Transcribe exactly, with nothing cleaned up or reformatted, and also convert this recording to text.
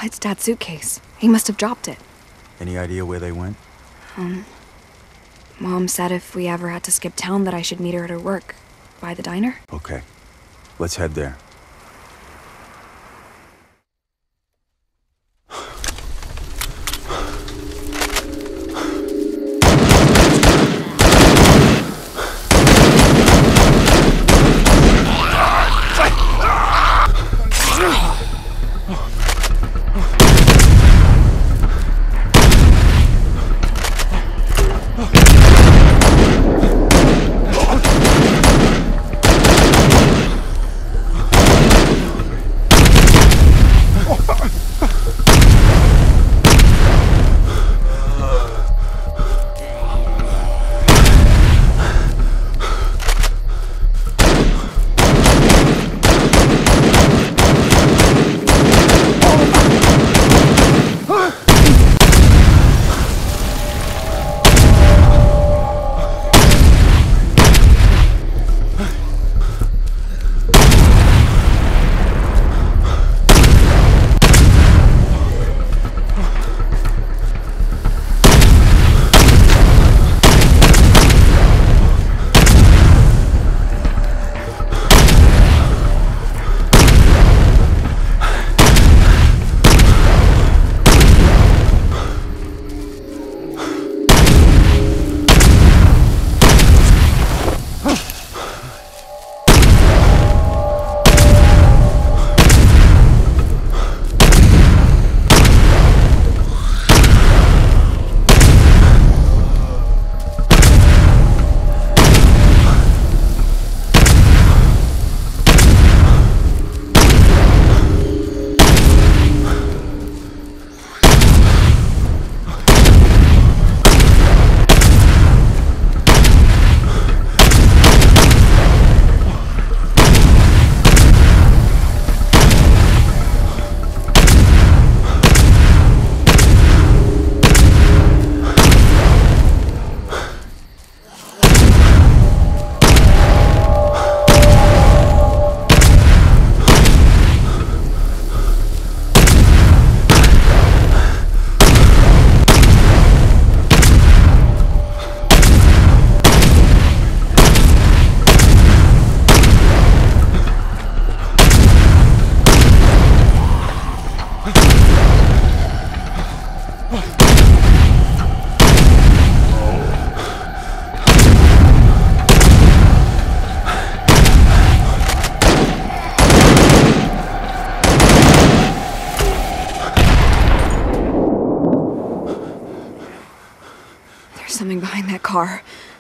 It's Dad's suitcase. He must have dropped it. Any idea where they went? Um, Mom said if we ever had to skip town that I should meet her at her work. By the diner? Okay. Let's head there. Something behind that car.